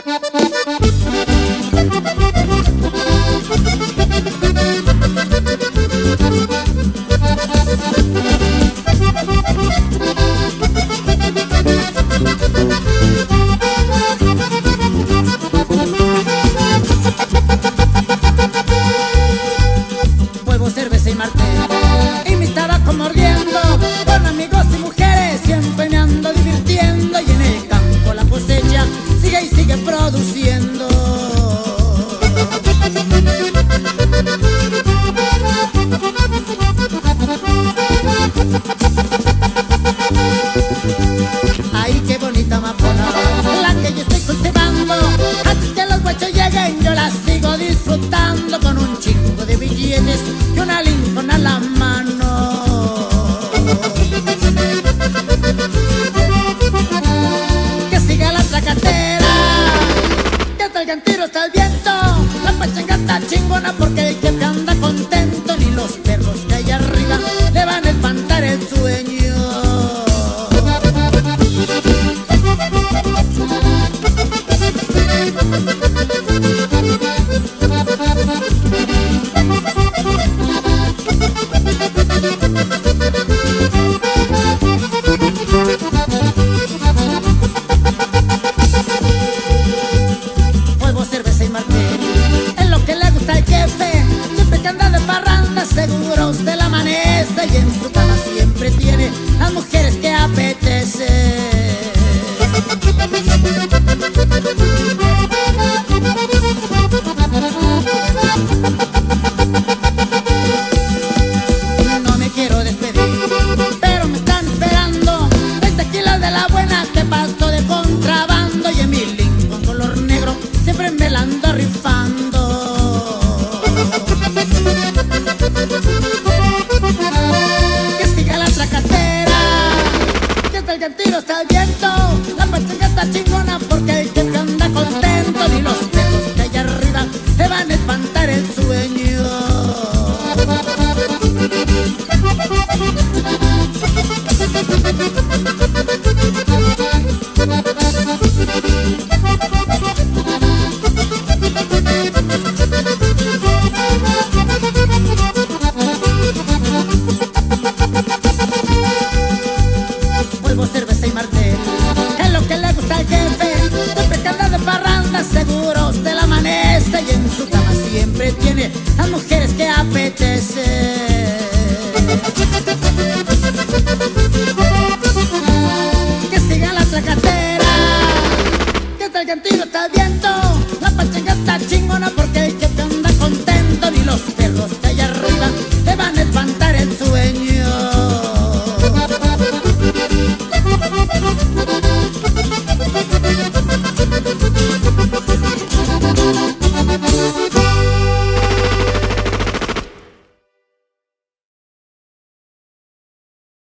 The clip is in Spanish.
Huevo, cerveza y martel, y mi tabaco mordiendo, con amigos y mujeres siempre me ando divirtiendo, y en el campo la cosecha sigue y sigue produciendo. Ay, qué bonita amapola, la que yo estoy cultivando. Antes que los guachos lleguen yo la sigo disfrutando, con un chingo de billetes y una Lincoln a la mano. Que siga la tracatera, que salgan tiros al viento. La pachanga está chingona porque el jefe anda contento, ni los perros que hay arriba le van a espantar el sueño. Huevo, cerveza y martel, es lo que le gusta al jefe. Siempre que anda de parranda seguro usted la amanece, y en su cama siempre tiene las mujeres que apetece. No me quiero despedir, pero me están esperando 20 kilos de la buena que paso de contrabando, y en mi Lincoln color negro siempre me la ando rifando. Que siga la tracatera, que salga el tiro hasta el viento. La pachanga está chingona porque el jefe anda contento, ni los perros que hay arriba te van a espantar el sueño. Huevo, cerveza y martel, es lo que le gusta al jefe. Siempre que anda de parranda seguro usted la amanece, y en su cama siempre tiene las mujeres que apetece. Que siga la tracatera, que salga el tiro hasta el viento. La pachanga está chingona porque